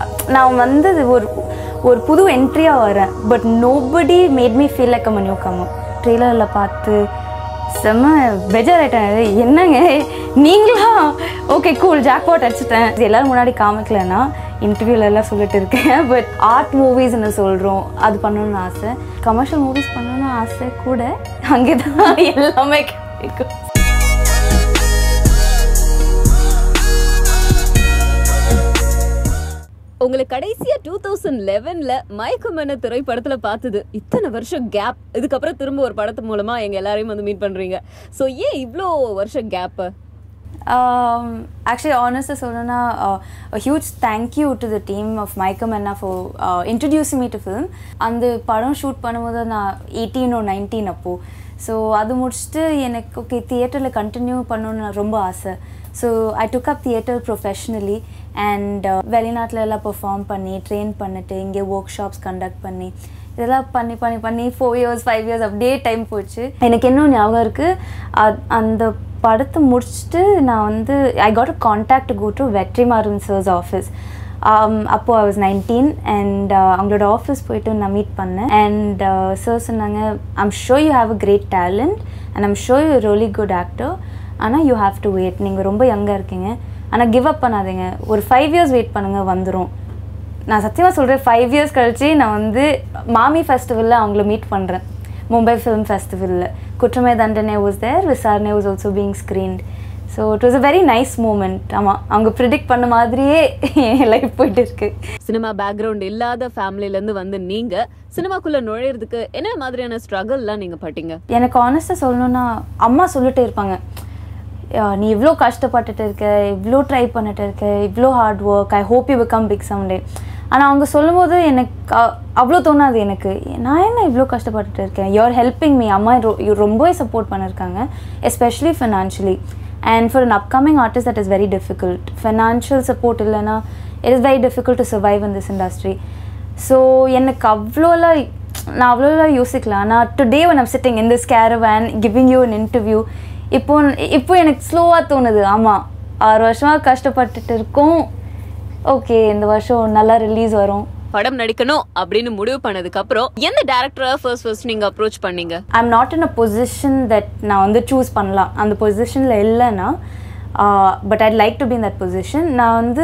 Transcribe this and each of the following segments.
நான் வந்து ஒரு புது என்ட்ரியாக வரேன். But nobody made me feel like a newcomer. ட்ரெய்லரில் பார்த்து செம்ம பெஜாராயிட்டேன். என்னங்க நீங்களா? ஓகே கூல், ஜாக்பாட் அடிச்சிட்டேன். இது எல்லோரும் முன்னாடி காமிக்கலன்னா இன்டர்வியூலெல்லாம் சொல்லிட்டு இருக்கேன். பட் ஆர்ட் மூவிஸ்ன்னு சொல்கிறோம், அது பண்ணணும்னு ஆசை. கமர்ஷியல் மூவிஸ் பண்ணணும்னு ஆசை கூட. அங்கே தான் எல்லாமே கிடைக்கும். உங்களை கடைசியா 2011ல மயக்கம் என்ன திரைப்படத்துல பார்த்தது. இத்தனை வருஷம் கேப், இதுக்கப்புறம் திரும்ப ஒரு படத்து மூலமா எங்க எல்லாரையும் வந்து மீட் பண்றீங்க. ஸோ ஏன் இவ்வளோ வருஷம் கேப்? Actually, honestly, சொல்லணும்னா a huge thank you to the team of Mayakkam Enna for introducing me to film. அந்த படம் ஷூட் பண்ணும்போது நான் 18 or 19 அப்போ. ஸோ அது முடிச்சுட்டு எனக்கு ஓகே தியேட்டரில் கண்டினியூ பண்ணணுன்னு ரொம்ப ஆசை. So I took up theatre professionally and வெளிநாட்டில் எல்லாம் பெர்ஃபார்ம் பண்ணி ட்ரெயின் பண்ணிட்டு இங்கே ஒர்க் ஷாப்ஸ் கண்டக்ட் பண்ணி இதெல்லாம் பண்ணி 4 years 5 years அப்படியே டைம் போச்சு. எனக்கு இன்னும் ஞாபகம் இருக்குது, அந்த படத்தை முடிச்சுட்டு நான் வந்து I got a contact to go to Vetrimaaran sir's office. அப்போது ஐ வாஸ் 19 அண்ட் அவங்களோட ஆஃபீஸ் போயிட்டு நான் மீட் பண்ணேன். அண்ட் சார் சொன்னாங்க, I'm sure you have a great talent and I'm sure you really good actor. ஆனால் யூ ஹாவ் டு வெயிட், நீங்கள் ரொம்ப யங்காக இருக்கீங்க, ஆனால் கிவ் அப் பண்ணாதீங்க, ஒரு 5 years வெயிட் பண்ணுங்கள் வந்துடும். நான் சத்தியமாக சொல்கிறேன், 5 years கழிச்சு நான் வந்து மாமி ஃபெஸ்டிவலில் அவங்கள மீட் பண்ணுறேன். மும்பை ஃபிலிம் ஃபெஸ்டிவலில் குற்றமே தண்டனை வாஸ் தேர், விசாரணை was also being screened. So it was a very nice moment. ஆமாம், அவங்க ப்ரிடிக்ட் பண்ண மாதிரியே என் லைஃப் போயிட்டு இருக்கு. சினிமா பேக்ரவுண்ட் இல்லாத ஃபேமிலியிலேருந்து வந்து நீங்கள் சினிமாக்குள்ளே நுழையிறதுக்கு என்ன மாதிரியான ஸ்ட்ரகிள்லாம் நீங்கள் பட்டீங்க? எனக்கு ஆனஸ்ட்டாக சொல்லணுன்னா, அம்மா சொல்லிட்டே இருப்பாங்க, நீ இவ்வளோ கஷ்டப்பட்டுட்டு இருக்க, இவ்வளோ ட்ரை பண்ணிட்டு இருக்க, இவ்வளோ hard work, I hope you become big someday. ஆனால் அவங்க சொல்லும் போது எனக்கு அவ்வளோ தோணாது. எனக்கு நான் என்ன இவ்வளோ கஷ்டப்பட்டுட்டு இருக்கேன், யூஆர் ஹெல்பிங் மீ. அம்மா ரொம்பவே சப்போர்ட் பண்ணியிருக்காங்க, especially financially. And for an upcoming artist that is very difficult. Financial support இல்லைன்னா it is very difficult to survive in this industry. So எனக்கு நான் அவ்வளோலாம் யோசிக்கலாம். நான் today when I'm sitting in this caravan giving you an interview, இப்போ எனக்கு ஸ்லோவாக தோணுது. ஆமாம், 6 வருஷமாக கஷ்டப்பட்டுட்டு இருக்கோம். ஓகே, இந்த வருஷம் நல்லா ரிலீஸ் வரும், படம் நடிக்கணும் அப்படின்னு முடிவு பண்ணதுக்கு அப்புறம் எந்த டைரக்டரை ஃபர்ஸ்ட் நீங்க அப்ரோச் பண்ணீங்க? I am not in a position that நான் வந்து சூஸ் பண்ணலாம். அந்த பொசிஷனில் இல்லைன்னா, but I'd like to be in that position. நான் வந்து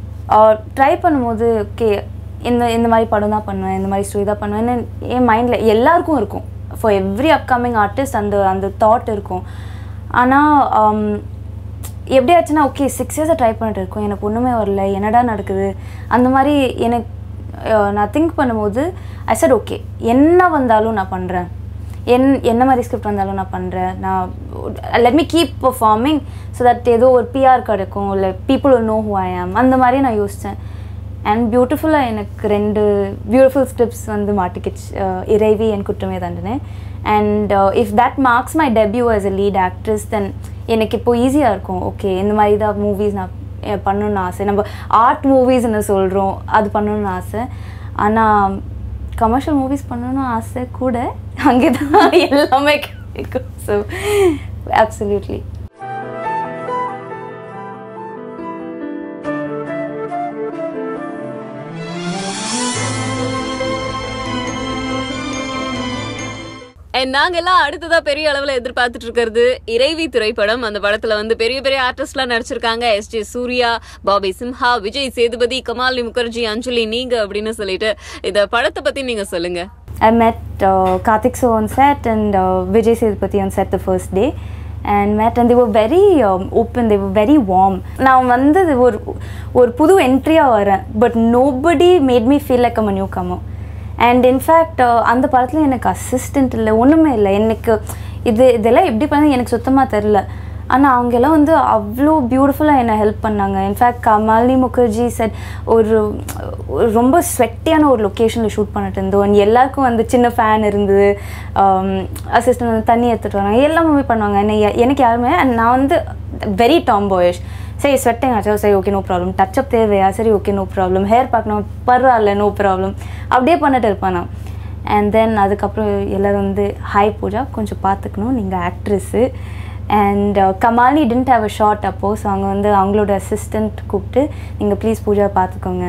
ட்ரை பண்ணும்போது ஓகே இந்த மாதிரி படம் தான் பண்ணுவேன், இந்த மாதிரி ஸ்டோரி தான் பண்ணுவேன்னு என் மைண்டில் எல்லாருக்கும் இருக்கும். ஃபார் எவ்ரி அப்கமிங் ஆர்டிஸ்ட் அந்த தாட் இருக்கும். ஆனால் எப்படி ஆச்சுன்னா, ஓகே 6 years ட்ரை பண்ணிட்டு இருக்கோம், எனக்கு ஒன்றுமே வரல, என்னடா நடக்குது அந்த மாதிரி எனக்கு நான் திங்க் பண்ணும்போது ஐ செட் ஓகே, என்ன வந்தாலும் நான் பண்ணுறேன், என்ன மாதிரி ஸ்கிரிப்ட் வந்தாலும் நான் பண்ணுறேன், நான் let me keep performing so that ஏதோ ஒரு பிஆர் கிடைக்கும், இல்லை people will know who I am, அந்த மாதிரி நான் யோசித்தேன். அண்ட் பியூட்டிஃபுல்லாக எனக்கு 2 பியூட்டிஃபுல் ஸ்கிரிப்ட்ஸ் வந்து மாட்டிக்கிச்சு, இறைவி and Kuttrame Thandanai. And if that marks my debut as a lead actress, then எனக்கு இப்போது ஈஸியாக இருக்கும். ஓகே, இந்த மாதிரி தான் மூவிஸ் நான் பண்ணணுன்னு ஆசை. நம்ம ஆர்ட் மூவிஸ்ன்னு சொல்கிறோம், அது பண்ணணுன்னு ஆசை. ஆனால் கமர்ஷியல் மூவிஸ் பண்ணணுன்னு ஆசை கூட. அங்கே தான் எல்லாமே கிடைக்கும். So absolutely. நாங்கெல்லாம் அடுத்ததா பெரிய அளவுல எதிர்பார்த்துட்டு இருக்கிறது இறைவி திரைப்படம். அந்த படத்துல வந்து பெரிய பெரிய ஆர்டிஸ்ட்லாம் நடிச்சிருக்காங்க. எஸ்.ஜே. சூர்யா, பாபி சிம்ஹா, விஜய் சேதுபதி, கமாலினி முகர்ஜி, அஞ்சலி நீங்க அப்படின்னு சொல்லிட்டு இந்த படத்தை பத்தி நீங்க சொல்லுங்க. I met Karthik Sir on set and Vijay Sethupathi on set the first day and met, and they were very open, they were very warm. நான் வந்து ஒரு புது என்ட்ரியாக வரேன், but nobody made me feel like I'm a newcomer. And in fact அந்த படத்தில் எனக்கு assistant இல்லை, ஒன்றுமே இல்லை. எனக்கு இதெல்லாம் எப்படி பண்ண எனக்கு சுத்தமாக தெரில. ஆனால் அவங்கெல்லாம் வந்து அவ்வளோ பியூட்டிஃபுல்லாக என்னை ஹெல்ப் பண்ணாங்க. இன்ஃபேக்ட் கமாலினி முகர்ஜி செட் ஒரு ரொம்ப ஸ்வெட்டியான ஒரு லொக்கேஷனில் ஷூட் பண்ணிட்டு இருந்தோம். எல்லாருக்கும் வந்து சின்ன ஃபேன் இருந்தது, அசிஸ்டன்ட் வந்து தண்ணி எடுத்துகிட்டு வராங்க, எல்லாமே பண்ணுவாங்க. எனக்கு யாருமே, அண்ட் நான் வந்து வெரி டாம் பாயிஷ். சரி ஸ்வெட்டிங் ஆச்சோ, சரி ஓகே நோ ப்ராப்ளம். டச்சப் தேவையா, சரி ஓகே நோ ப்ராப்ளம். ஹேர் பார்க்கணும், பரவாயில்ல நோ ப்ராப்ளம், அப்படியே பண்ணிட்டு இருப்பேன் நான். அண்ட் தென் அதுக்கப்புறம் எல்லோரும் வந்து ஹாய் பூஜா, கொஞ்சம் பார்த்துக்கணும், நீங்கள் actress. And Kamalini didn't have a shot அப்போது. ஸோ அவங்க வந்து அவங்களோட அசிஸ்டண்ட் கூப்பிட்டு, நீங்கள் ப்ளீஸ் பூஜா பார்த்துக்கோங்க,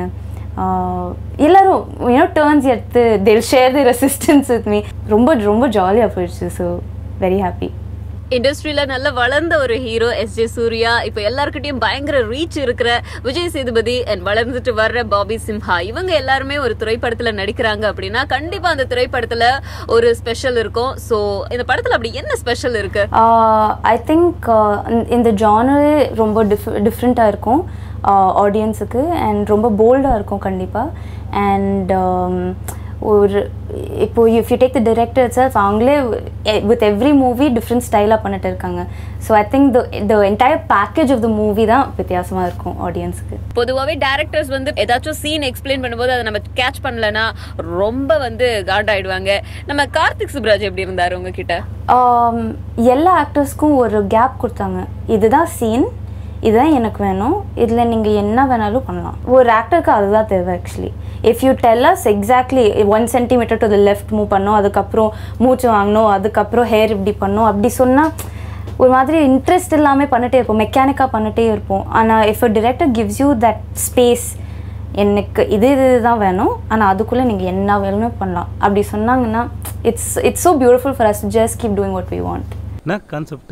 எல்லாரும் டர்ன்ஸ் எடுத்து they'll share their assistance with me. ரொம்ப ரொம்ப ஜாலியாக போயிடுச்சு. So very happy. இண்டஸ்ட்ரியில நல்ல வளர்ந்த ஒரு ஹீரோ எஸ்ஜே சூர்யா, இப்போ எல்லாருக்கிட்டையும் பயங்கர ரீச் இருக்கிற விஜய் சேதுபதி அண்ட் வளர்ந்துட்டு வர்ற பாபி சிம்ஹா, இவங்க எல்லாருமே ஒரு திரைப்படத்துல நடிக்கிறாங்க அப்படின்னா கண்டிப்பா அந்த திரைப்படத்துல ஒரு ஸ்பெஷல் இருக்கும். ஸோ இந்த படத்துல அப்படி என்ன ஸ்பெஷல் இருக்கு? ஐ திங்க் இந்த ஜானரே ரொம்ப டிஃப்ரெண்ட்டாக இருக்கும் ஆடியன்ஸுக்கு அண்ட் ரொம்ப போல்டாக இருக்கும் கண்டிப்பாக. அண்ட் ஒரு இப்போ if you take the director itself, அவங்களே வித் எவ்ரி மூவி டிஃப்ரெண்ட் ஸ்டைலாக பண்ணிட்டு இருக்காங்க. So I think the entire package of the movie தான் வித்தியாசமாக இருக்கும் ஆடியன்ஸுக்கு. பொதுவாகவே டேரக்டர்ஸ் வந்து ஏதாச்சும் சீன் எக்ஸ்பிளைன் பண்ணும்போது அதை நம்ம கேட்ச் பண்ணலன்னா ரொம்ப வந்து காண்டாயிடுவாங்க. நம்ம கார்த்திக் சுப்ராஜ் எப்படி இருந்தார் உங்ககிட்ட? எல்லா ஆக்டர்ஸ்க்கும் ஒரு கேப் கொடுத்தாங்க. இதுதான் சீன், இதுதான் எனக்கு வேணும், இதில் நீங்கள் என்ன வேணாலும் பண்ணலாம். ஒரு ஆக்டருக்கு அதுதான் தேவை actually. If you tell us exactly 1 centimeter to the left move பண்ணோம், அதுக்கப்புறம் மூச்சு வாங்கணும், அதுக்கப்புறம் ஹேர் இப்படி பண்ணோம், அப்படி சொன்னால் ஒரு மாதிரி இன்ட்ரெஸ்ட் இல்லாமல் பண்ணிட்டே இருப்போம், மெக்கானிக்காக பண்ணிட்டே இருப்போம். ஆனால் if a director gives you that space, எனக்கு இதுதான் வேணும், ஆனால் அதுக்குள்ளே நீங்கள் என்ன வேணும்னு பண்ணலாம் அப்படி சொன்னாங்கன்னா it's so beautiful for us to just keep doing what we want. என்ன கான்செப்ட்?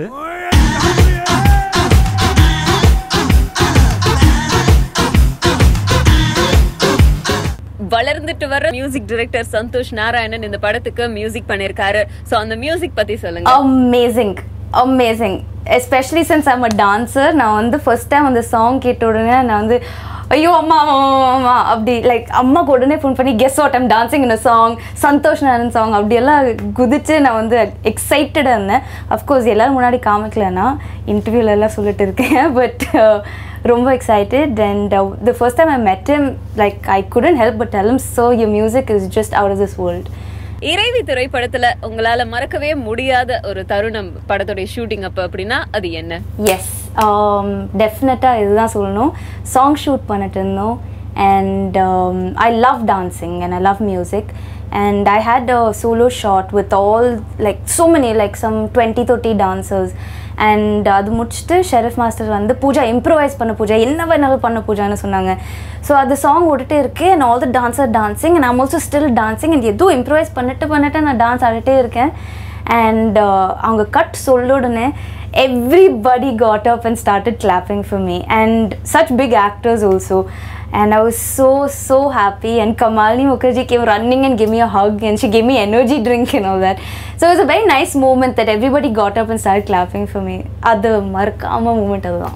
வளர்ந்துட்டு வர மியூசிக் டைரக்டர் சந்தோஷ் நாராயணன் இந்த படத்துக்கு மியூசிக் பண்ணிருக்காரு. சோ அந்த மியூசிக் பத்தி சொல்லுங்க. Amazing especially since I'm a dancer. நான் வந்து ஃபர்ஸ்ட் டைம் அந்த சாங் கேட்ட உடனே நான் வந்து ஐயோ அம்மா அம்மா அப்படி லைக் அம்மாக்கு உடனே ஃபோன் பண்ணி guess what I'm dancing in a song, Santhosh Narayanan song, அப்படியெல்லாம் குதிச்சு நான் வந்து எக்ஸைட்டடாக இருந்தேன். அஃப்கோர்ஸ் எல்லோரும் முன்னாடி காமிக்கலன்னா இன்டர்வியூலெல்லாம் சொல்லிட்டு இருக்கேன். பட் ரொம்ப excited. And the first time I met him, like I couldn't help but tell him so your music is just out of this world. Iraivi திரைப்படத்துல உங்களால மறக்கவே முடியாத ஒரு தருணம் படத்தோடைய ஷூட்டிங் அப்ப அப்படின்னா அது என்ன? எஸ், டெஃபினட்டாக இதுதான் சொல்லணும். சாங் ஷூட் பண்ணிட்டு இருந்தோம் and I love dancing and I love music and I had a solo shot with all like so many like some 20-30 dancers and அது முடிச்சுட்டு ஷெரீஃப் மாஸ்டர் வந்து பூஜா இம்ப்ரோவைஸ் பண்ண, பூஜா என்ன வேணாலும் பண்ண பூஜான்னு சொன்னாங்க. ஸோ அது சாங் ஓடிட்டே இருக்கு and all the dancers dancing and I'm also still dancing and எதுவும் இம்ப்ரோவைஸ் பண்ணிட்டு நான் டான்ஸ் ஆடிட்டே இருக்கேன். அண்ட் அவங்க கட் சொல்ல உடனே everybody got up and started clapping for me and such big actors also. And I was so happy and Kamalini Mukherjee came running and gave me a hug and she gave me energy drink and all that. So it was a very nice moment that everybody got up and started clapping for me. Adu marakama moment adha.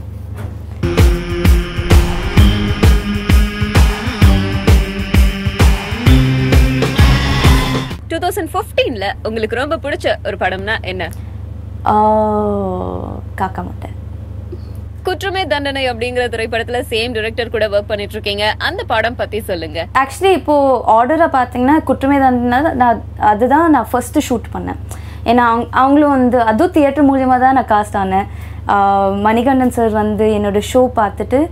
2015ல உங்களுக்கு ரொம்ப பிடிச்ச ஒரு படம்னா என்ன? காக்கா முட்டை. குற்றமே தண்டனை அப்படிங்கிற திரைப்படத்துல சேம் டைரக்டர் கூட ஒர்க் பண்ணிட்டு இருக்கீங்க, அந்த படம் பத்தி சொல்லுங்க. ஆக்சுவலி இப்போ ஆர்டரை பார்த்தீங்கன்னா குற்றமே தண்டனை அதுதான் நான் ஃபர்ஸ்ட் ஷூட் பண்ணேன். ஏன்னா அவங்களும் வந்து அதுவும் தியேட்டர் மூலியமாக தான் நான் காஸ்ட் ஆனேன். மணிகண்டன் சார் வந்து என்னோடய ஷோ பார்த்துட்டு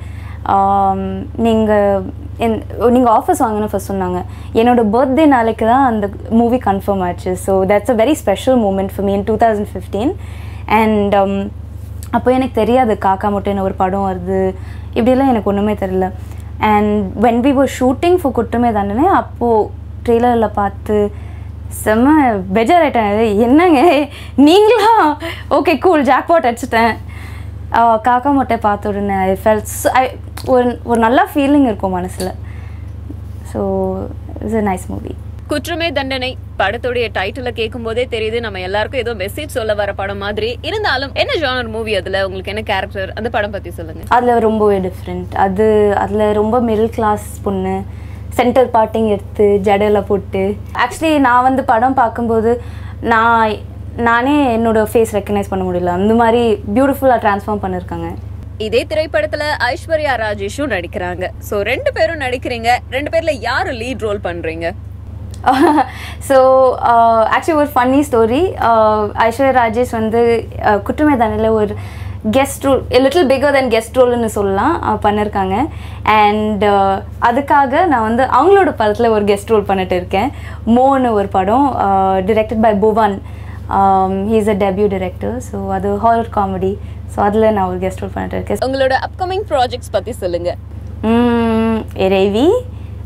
நீங்கள் ஆஃபர்ஸ் வாங்கன்னு ஃபர்ஸ்ட் சொன்னாங்க. என்னோடய பர்த்டே நாளைக்கு தான் அந்த மூவி கன்ஃபார்ம் ஆச்சு. So that's a very special moment for me in 2015. And அப்போ எனக்கு தெரியாது காக்கா முட்டைன்னு ஒரு படம் வருது, இப்படிலாம் எனக்கு ஒன்றுமே தெரியல. And when we were shooting for Kuttrame Thandanai அப்போது ட்ரெய்லரில் பார்த்து செம்ம பெஜாராயிட்டேன். என்னங்க நீங்களா? ஓகே கூல், ஜாக்பாட் அடிச்சிட்டேன். காக்கா முட்டை பார்த்த உடனே ஐ ஃபெல்ட் ஒரு நல்ல ஃபீலிங் இருக்கும் மனசில். So it's a nice movie. Kuttrame Thandanai படத்துடைய டைட்டில கேட்கும் போதே தெரியுது நம்ம எல்லாருக்கும் ஏதோ மெசேஜ் சொல்ல வர படம் மாதிரி. இருந்தாலும் என்ன ஜானர் மூவி, அதுல உங்களுக்கு என்ன கேரக்டர், அந்த படம் பத்தி சொல்லுங்க. அதுல ரொம்பவே டிஃப்ரெண்ட். அதுல ரொம்ப மிடில் கிளாஸ் பொண்ணு, சென்டர் பார்ட்டிங் எடுத்து ஜடையில போட்டு. ஆக்சுவலி நான் வந்து படம் பார்க்கும்போது நானே என்னோட ஃபேஸ் ரெக்கக்னைஸ் பண்ண முடியல, அந்த மாதிரி பியூட்டிஃபுல்லாக ட்ரான்ஸ்ஃபார்ம் பண்ணியிருக்காங்க. இதே திரைப்படத்துல ஐஸ்வர்யா ராஜேஷும் நடிக்கிறாங்க. ஸோ 2 பேரும் நடிக்கிறீங்க, 2 பேர்ல யாரு லீட் ரோல் பண்றீங்க? ஸோ ஆக்சுவலி ஒரு ஃபன்னி ஸ்டோரி. ஐஸ்வர்யா ராஜேஷ் வந்து குற்றமே தண்டனையில் ஒரு guest role, little bigger than guest ரோல்னு சொல்லலாம், பண்ணியிருக்காங்க. அண்ட் அதுக்காக நான் வந்து அவங்களோட படத்தில் ஒரு கெஸ்ட் ரோல் பண்ணிட்டு இருக்கேன். மோன்னு ஒரு படம் directed by Bhuvan. He is a debut director. So அது ஹாரர் காமெடி. ஸோ அதில் நான் ஒரு கெஸ்ட் ரோல் பண்ணிட்டு இருக்கேன். உங்களோட அப்கமிங் ப்ராஜெக்ட்ஸ் பற்றி சொல்லுங்கள். இறைவி,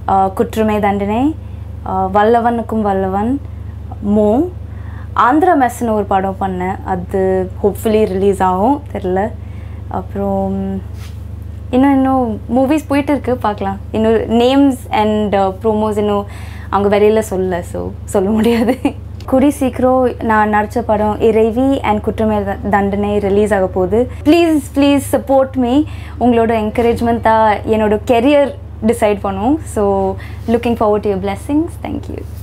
குற்றமே தண்டனை, வல்லவனுக்கும் வல்லவன், மோ, ஆந்திரா மெஸ்ன்னு ஒரு படம் பண்ணேன், அது ஹோப்ஃபுல்லி ரிலீஸ் ஆகும் தெரில. அப்புறம் இன்னும் மூவிஸ் போயிட்டு இருக்கு, பார்க்கலாம். இன்னும் நேம்ஸ் அண்ட் ப்ரோமோஸ் இன்னும் அவங்க வெளியில் சொல்ல முடியாது. கூடி சீக்கிரம் நான் நடித்த படம் இறைவி அண்ட் குற்றமே தண்டனை ரிலீஸ் ஆக போகுது. Please support me. உங்களோட என்கரேஜ்மெண்ட் தான் என்னோட கெரியர் டிசைட் பண்ணும். So looking forward to your blessings. Thank you.